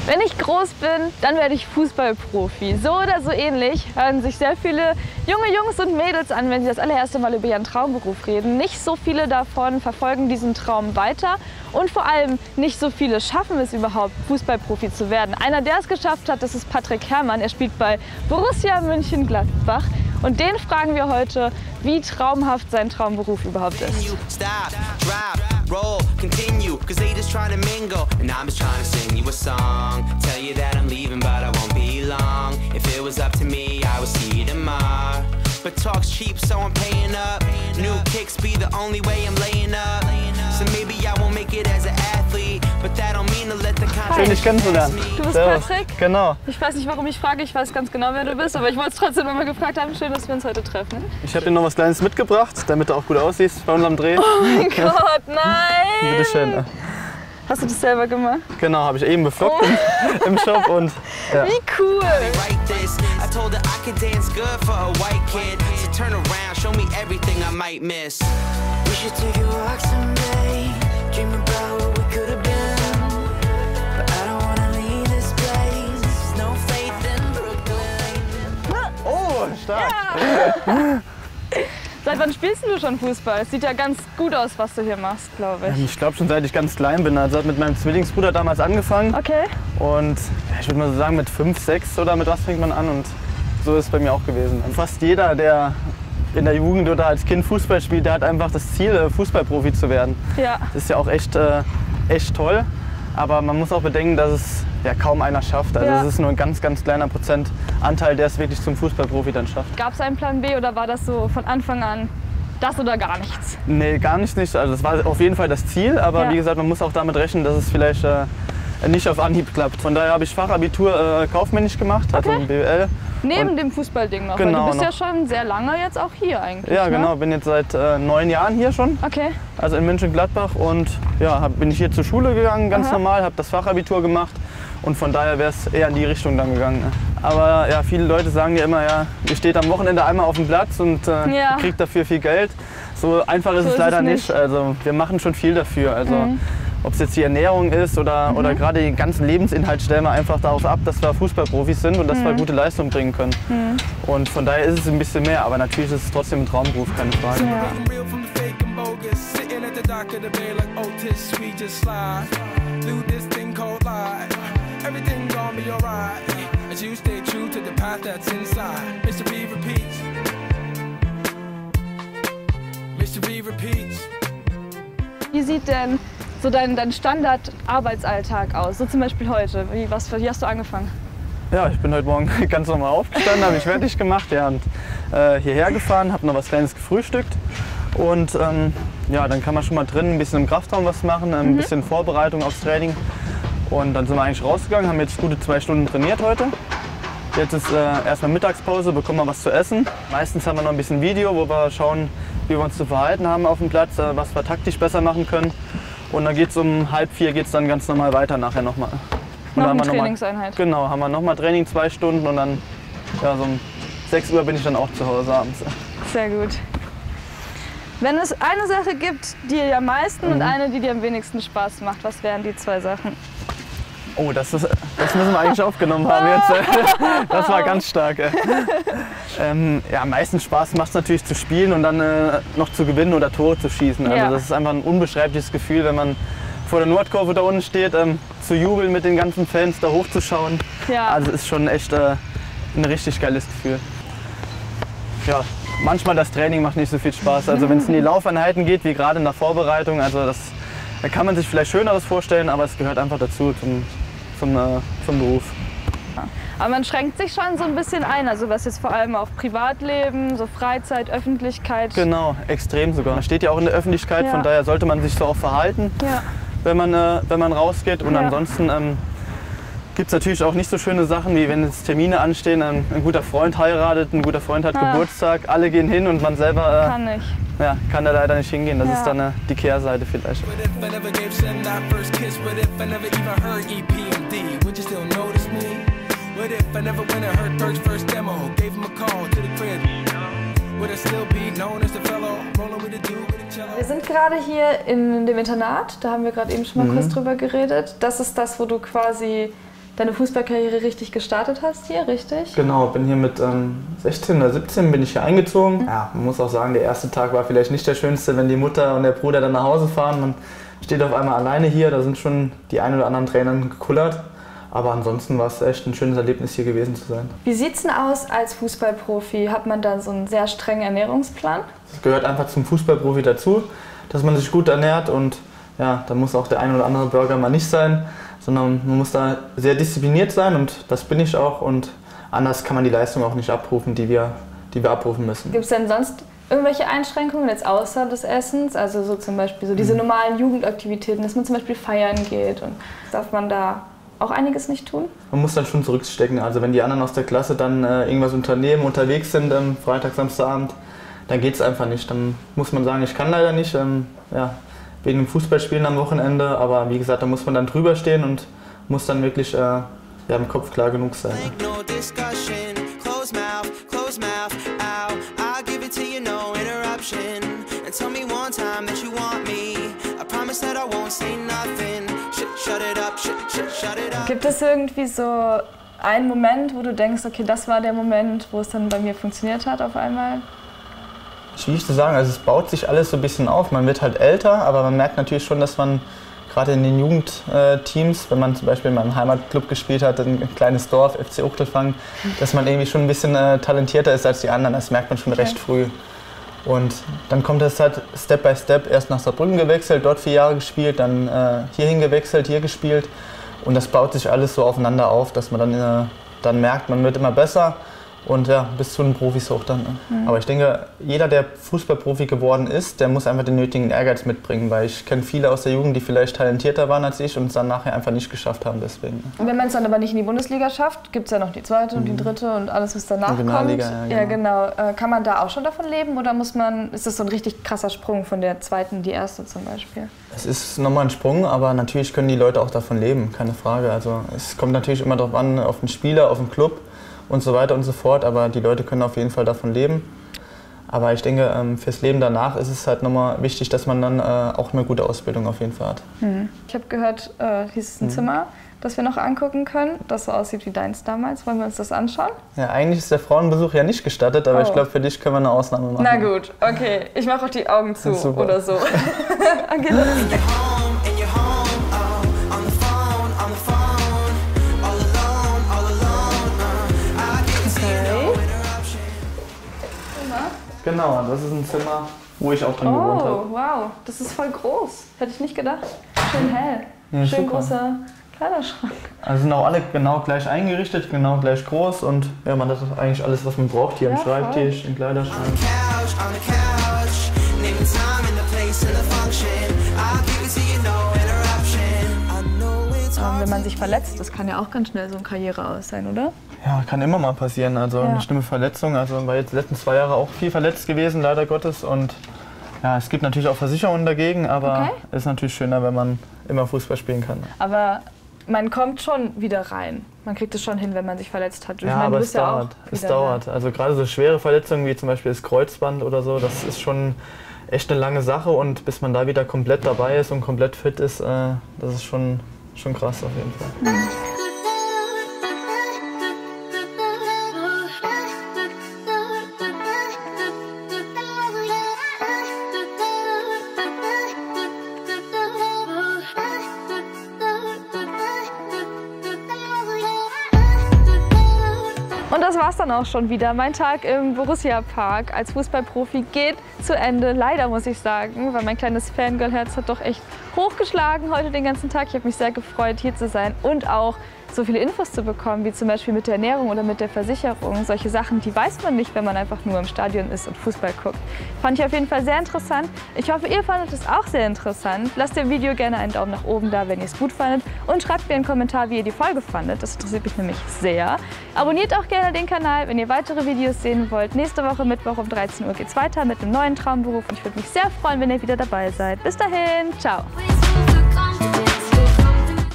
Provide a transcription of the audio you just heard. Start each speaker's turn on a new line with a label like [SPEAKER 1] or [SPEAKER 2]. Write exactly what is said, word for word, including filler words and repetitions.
[SPEAKER 1] Wenn ich groß bin, dann werde ich Fußballprofi. So oder so ähnlich hören sich sehr viele junge Jungs und Mädels an, wenn sie das allererste Mal über ihren Traumberuf reden. Nicht so viele davon verfolgen diesen Traum weiter und vor allem nicht so viele schaffen es überhaupt, Fußballprofi zu werden. Einer, der es geschafft hat, das ist Patrick Herrmann. Er spielt bei Borussia Mönchengladbach. Und den fragen wir heute, wie traumhaft sein Traumberuf überhaupt ist.
[SPEAKER 2] Roll, continue, cause they just trying to mingle. And I'm just trying to sing you a song. Tell you that I'm leaving, but I won't be long. If it was up to me, I would see you tomorrow. But talk's cheap, so I'm paying up. New kicks be the only way I'm laying up. So maybe I won't make it as an athlete, but that don't mean to let the contract.
[SPEAKER 3] Schön, dich kennenzulernen.
[SPEAKER 1] Du bist
[SPEAKER 3] Servus.
[SPEAKER 1] Patrick?
[SPEAKER 3] Genau.
[SPEAKER 1] Ich weiß nicht, warum ich frage, ich weiß ganz genau, wer du bist, aber ich wollte es trotzdem noch mal gefragt haben. Schön, dass wir uns heute treffen.
[SPEAKER 3] Ich habe dir noch was Kleines mitgebracht, damit du auch gut aussiehst bei unserem Dreh.
[SPEAKER 1] Oh mein Gott, nein!
[SPEAKER 3] Bitte schön.
[SPEAKER 1] Hast du das selber gemacht?
[SPEAKER 3] Genau, habe ich eben beflockt
[SPEAKER 1] Oh.
[SPEAKER 3] im, im Shop und ja.
[SPEAKER 1] Wie cool!
[SPEAKER 2] I told her I could dance good for a white kid. So turn around, show me everything I might miss.
[SPEAKER 4] We should take a walk someday. Dream about what we could have been. But I don't wanna leave this place. No faith in Brooklyn.
[SPEAKER 3] Oh, stark!
[SPEAKER 1] Ja. Seit wann spielst du schon Fußball? Es sieht ja ganz gut aus, was du hier machst, glaube ich.
[SPEAKER 3] Ich glaube schon seit ich ganz klein bin. Also hat mit meinem Zwillingsbruder damals angefangen.
[SPEAKER 1] Okay.
[SPEAKER 3] Und ja, ich würde mal so sagen, mit fünf, sechs oder mit was fängt man an? Und so ist es bei mir auch gewesen. Und fast jeder, der in der Jugend oder als Kind Fußball spielt, der hat einfach das Ziel, Fußballprofi zu werden.
[SPEAKER 1] Ja.
[SPEAKER 3] Das ist ja auch echt, äh, echt toll. Aber man muss auch bedenken, dass es ja kaum einer schafft. Also
[SPEAKER 1] Ja.
[SPEAKER 3] es ist nur ein ganz, ganz kleiner Prozentanteil, der es wirklich zum Fußballprofi dann schafft.
[SPEAKER 1] Gab es einen Plan B oder war das so von Anfang an das oder gar nichts?
[SPEAKER 3] Nee, gar nicht. nicht. Also das war auf jeden Fall das Ziel, aber
[SPEAKER 1] Ja.
[SPEAKER 3] wie gesagt, man muss auch damit rechnen, dass es vielleicht äh, nicht auf Anhieb klappt. Von daher habe ich Fachabitur äh, kaufmännisch gemacht, also
[SPEAKER 1] Okay.
[SPEAKER 3] B W L.
[SPEAKER 1] Neben
[SPEAKER 3] Und
[SPEAKER 1] dem Fußballding noch,
[SPEAKER 3] Genau,
[SPEAKER 1] weil du bist
[SPEAKER 3] noch.
[SPEAKER 1] ja schon sehr lange jetzt auch hier eigentlich.
[SPEAKER 3] Ja,
[SPEAKER 1] ne?
[SPEAKER 3] genau, bin jetzt seit äh, neun Jahren hier schon,
[SPEAKER 1] Okay.
[SPEAKER 3] also in Mönchengladbach und ja, hab, bin ich hier zur Schule gegangen, ganz
[SPEAKER 1] Aha.
[SPEAKER 3] normal, habe das Fachabitur gemacht und von daher wäre es eher in die Richtung dann gegangen. Ne? Aber ja, viele Leute sagen ja immer, ja, ihr steht am Wochenende einmal auf dem Platz und äh,
[SPEAKER 1] Ja.
[SPEAKER 3] kriegt dafür viel Geld. So einfach ist
[SPEAKER 1] So
[SPEAKER 3] es
[SPEAKER 1] ist
[SPEAKER 3] leider
[SPEAKER 1] es
[SPEAKER 3] nicht.
[SPEAKER 1] nicht.
[SPEAKER 3] Also wir machen schon viel dafür. Also
[SPEAKER 1] Mhm.
[SPEAKER 3] ob es jetzt die Ernährung ist oder,
[SPEAKER 1] Mhm.
[SPEAKER 3] oder gerade den ganzen Lebensinhalt stellen wir einfach darauf ab, dass wir Fußballprofis sind und dass wir gute Leistung bringen können.
[SPEAKER 1] Mhm.
[SPEAKER 3] Und von daher ist es ein bisschen mehr, aber natürlich ist es trotzdem ein Traumberuf, keine Frage.
[SPEAKER 1] Ja.
[SPEAKER 5] Real from the fake and bogus. Sitting at the dock of the bay like Otis, we just slide through this thing called life. Everything gonna be alright as you stay true to the path that's inside. Mister B repeats. Mister B repeats.
[SPEAKER 1] Wie sieht denn so dein, dein Standard-Arbeitsalltag aus? So zum Beispiel heute. Wie, was, wie hast du angefangen?
[SPEAKER 3] Ja, ich bin heute Morgen ganz normal aufgestanden, habe mich fertig gemacht ja, und äh, hierher gefahren, habe noch was Kleines gefrühstückt. Und ähm, ja, dann kann man schon mal drin ein bisschen im Kraftraum was machen, ein
[SPEAKER 1] Mhm.
[SPEAKER 3] bisschen Vorbereitung aufs Training. Und dann sind wir eigentlich rausgegangen, haben jetzt gute zwei Stunden trainiert heute. Jetzt ist äh, erstmal Mittagspause, bekommen wir was zu essen. Meistens haben wir noch ein bisschen Video, wo wir schauen, wie wir uns zu verhalten haben auf dem Platz, äh, was wir taktisch besser machen können. Und dann geht es um halb vier geht's dann ganz normal weiter nachher nochmal.
[SPEAKER 1] Noch
[SPEAKER 3] haben
[SPEAKER 1] eine
[SPEAKER 3] wir noch mal-
[SPEAKER 1] Trainingseinheit.
[SPEAKER 3] Genau, haben wir nochmal Training, zwei Stunden und dann ja, so um sechs Uhr bin ich dann auch zu Hause abends.
[SPEAKER 1] Sehr gut. Wenn es eine Sache gibt, die dir am meisten
[SPEAKER 3] Mhm.
[SPEAKER 1] und eine, die dir am wenigsten Spaß macht, was wären die zwei Sachen?
[SPEAKER 3] Oh, das, ist, das müssen wir eigentlich aufgenommen haben jetzt. Das war ganz stark. ey. Ähm, ja, meistens Spaß macht es natürlich zu spielen und dann äh, noch zu gewinnen oder Tore zu schießen. Also
[SPEAKER 1] Ja.
[SPEAKER 3] das ist einfach ein unbeschreibliches Gefühl, wenn man vor der Nordkurve da unten steht, ähm, zu jubeln mit den ganzen Fans, da hochzuschauen.
[SPEAKER 1] Ja.
[SPEAKER 3] Also ist schon echt äh, ein richtig geiles Gefühl. Ja, manchmal das Training macht nicht so viel Spaß. Also wenn es in die Laufeinheiten geht, wie gerade in der Vorbereitung, also das, da kann man sich vielleicht Schöneres vorstellen, aber es gehört einfach dazu zum, zum, äh, zum Beruf.
[SPEAKER 1] Aber man schränkt sich schon so ein bisschen ein, also was jetzt vor allem auf Privatleben, so Freizeit, Öffentlichkeit.
[SPEAKER 3] Genau, extrem sogar. Man steht ja auch in der Öffentlichkeit,
[SPEAKER 1] Ja.
[SPEAKER 3] von daher sollte man sich so auch verhalten,
[SPEAKER 1] Ja.
[SPEAKER 3] wenn man, äh, wenn man rausgeht. Und
[SPEAKER 1] Ja.
[SPEAKER 3] ansonsten ähm, gibt es natürlich auch nicht so schöne Sachen, wie wenn jetzt Termine anstehen, ein, ein guter Freund heiratet, ein guter Freund hat
[SPEAKER 1] Ah.
[SPEAKER 3] Geburtstag, alle gehen hin und man selber äh,
[SPEAKER 1] Kann ich.
[SPEAKER 3] ja, kann da leider nicht hingehen. Das
[SPEAKER 1] Ja.
[SPEAKER 3] ist dann äh, die Kehrseite vielleicht.
[SPEAKER 5] What if I never gave Sin that first kiss? What if I never even heard E P M D? Would you still notice me? What if I never went and heard Berg's first demo? Gave him a call to the crib. Would I still be known as the fellow rolling with a dude with a cello?
[SPEAKER 1] Wir sind gerade hier in dem Internat, da haben wir gerade eben schon mal
[SPEAKER 3] Mhm.
[SPEAKER 1] kurz drüber geredet. Das ist das, wo du quasi deine Fußballkarriere richtig gestartet hast hier, richtig?
[SPEAKER 3] Genau, bin hier mit ähm, sechzehn oder siebzehn bin ich hier eingezogen. Ja, man muss auch sagen, der erste Tag war vielleicht nicht der schönste, wenn die Mutter und der Bruder dann nach Hause fahren. Man steht auf einmal alleine hier, da sind schon die ein oder anderen Tränen gekullert. Aber ansonsten war es echt ein schönes Erlebnis, hier gewesen zu sein.
[SPEAKER 1] Wie sieht es denn aus als Fußballprofi? Hat man da so einen sehr strengen Ernährungsplan?
[SPEAKER 3] Das gehört einfach zum Fußballprofi dazu, dass man sich gut ernährt und ja, da muss auch der ein oder andere Burger mal nicht sein, sondern man muss da sehr diszipliniert sein und das bin ich auch und anders kann man die Leistung auch nicht abrufen, die wir, die wir abrufen müssen.
[SPEAKER 1] Gibt es denn sonst irgendwelche Einschränkungen jetzt außer des Essens? Also so zum Beispiel so diese normalen Jugendaktivitäten, dass man zum Beispiel feiern geht und darf man da auch einiges nicht tun?
[SPEAKER 3] Man muss dann schon zurückstecken, also wenn die anderen aus der Klasse dann äh, irgendwas unternehmen, unterwegs sind am Freitag, Samstagabend, dann geht es einfach nicht. Dann muss man sagen, ich kann leider nicht, ähm, ja, wegen dem Fußballspielen am Wochenende, aber wie gesagt, da muss man dann drüber stehen und muss dann wirklich äh, ja, im Kopf klar genug sein.
[SPEAKER 1] Gibt es irgendwie so einen Moment, wo du denkst, okay, das war der Moment, wo es dann bei mir funktioniert hat auf einmal?
[SPEAKER 3] Schwierig zu sagen, also es baut sich alles so ein bisschen auf. Man wird halt älter, aber man merkt natürlich schon, dass man gerade in den Jugendteams, wenn man zum Beispiel in meinem Heimatclub gespielt hat, ein kleines Dorf, F C Uchtelfang, dass man irgendwie schon ein bisschen äh, talentierter ist als die anderen. Das merkt man schon
[SPEAKER 1] Okay.
[SPEAKER 3] recht früh. Und dann kommt es halt Step by Step, erst nach Saarbrücken gewechselt, dort vier Jahre gespielt, dann äh, hierhin gewechselt, hier gespielt. Und das baut sich alles so aufeinander auf, dass man dann, äh, dann merkt, man wird immer besser. Und ja, bis zu den Profis hoch dann. Mhm. Aber ich denke, jeder, der Fußballprofi geworden ist, der muss einfach den nötigen Ehrgeiz mitbringen, weil ich kenne viele aus der Jugend, die vielleicht talentierter waren als ich und es dann nachher einfach nicht geschafft haben deswegen.
[SPEAKER 1] Und wenn man es dann aber nicht in die Bundesliga schafft, gibt es ja noch die zweite und die dritte und alles, was danach
[SPEAKER 3] Regionalliga,
[SPEAKER 1] kommt.
[SPEAKER 3] ja, genau.
[SPEAKER 1] Ja, genau. Äh, kann man da auch schon davon leben oder muss man, ist das so ein richtig krasser Sprung von der zweiten in die erste zum Beispiel?
[SPEAKER 3] Es ist nochmal ein Sprung, aber natürlich können die Leute auch davon leben, keine Frage. Also es kommt natürlich immer darauf an, auf den Spieler, auf den Club und so weiter und so fort, aber die Leute können auf jeden Fall davon leben. Aber ich denke, fürs Leben danach ist es halt nochmal wichtig, dass man dann auch eine gute Ausbildung auf jeden Fall hat.
[SPEAKER 1] Hm. Ich habe gehört, äh, hier ist ein
[SPEAKER 3] Mhm.
[SPEAKER 1] Zimmer, das wir noch angucken können, das so aussieht wie deins damals. Wollen wir uns das anschauen?
[SPEAKER 3] Ja, eigentlich ist der Frauenbesuch ja nicht gestattet, aber
[SPEAKER 1] Oh.
[SPEAKER 3] ich glaube, für dich können wir eine Ausnahme machen.
[SPEAKER 1] Na gut, okay. Ich mache auch die Augen zu
[SPEAKER 3] Super.
[SPEAKER 1] oder so. Okay, los.
[SPEAKER 3] Genau, das ist ein Zimmer, wo ich auch drin gewohnt
[SPEAKER 1] Oh,
[SPEAKER 3] habe.
[SPEAKER 1] wow, das ist voll groß. Hätte ich nicht gedacht. Schön hell.
[SPEAKER 3] Ja,
[SPEAKER 1] Schön
[SPEAKER 3] super.
[SPEAKER 1] großer Kleiderschrank.
[SPEAKER 3] Also sind auch alle genau gleich eingerichtet, genau gleich groß und ja, man hat eigentlich alles, was man braucht hier
[SPEAKER 1] Ja,
[SPEAKER 3] im Schreibtisch, im Kleiderschrank.
[SPEAKER 1] Ähm, wenn man sich verletzt, das kann ja auch ganz schnell so ein Karriereaus sein, oder?
[SPEAKER 3] Ja, kann immer mal passieren. Also
[SPEAKER 1] Ja.
[SPEAKER 3] eine schlimme Verletzung. Also war jetzt die letzten zwei Jahre auch viel verletzt gewesen, leider Gottes. Und ja, es gibt natürlich auch Versicherungen dagegen, aber
[SPEAKER 1] Okay.
[SPEAKER 3] es ist natürlich schöner, wenn man immer Fußball spielen kann.
[SPEAKER 1] Aber man kommt schon wieder rein. Man kriegt es schon hin, wenn man sich verletzt hat. Ich
[SPEAKER 3] Ja,
[SPEAKER 1] meine, du
[SPEAKER 3] aber es
[SPEAKER 1] bist ja auch
[SPEAKER 3] dauert. Es
[SPEAKER 1] wieder
[SPEAKER 3] dauert. Also gerade so schwere Verletzungen wie zum Beispiel das Kreuzband oder so, das ist schon echt eine lange Sache. Und bis man da wieder komplett dabei ist und komplett fit ist, äh, das ist schon, schon krass auf jeden Fall.
[SPEAKER 1] Und das war's dann auch schon wieder. Mein Tag im Borussia Park als Fußballprofi geht zu Ende. Leider muss ich sagen, weil mein kleines Fangirl-Herz hat doch echt hochgeschlagen heute den ganzen Tag. Ich habe mich sehr gefreut, hier zu sein und auch so viele Infos zu bekommen, wie zum Beispiel mit der Ernährung oder mit der Versicherung. Solche Sachen, die weiß man nicht, wenn man einfach nur im Stadion ist und Fußball guckt. Fand ich auf jeden Fall sehr interessant. Ich hoffe, ihr fandet es auch sehr interessant. Lasst dem Video gerne einen Daumen nach oben da, wenn ihr es gut fandet. Und schreibt mir einen Kommentar, wie ihr die Folge fandet. Das interessiert mich nämlich sehr. Abonniert auch gerne den Kanal, wenn ihr weitere Videos sehen wollt. Nächste Woche Mittwoch um dreizehn Uhr geht es weiter mit einem neuen Traumberuf. Und ich würde mich sehr freuen, wenn ihr wieder dabei seid. Bis dahin, ciao.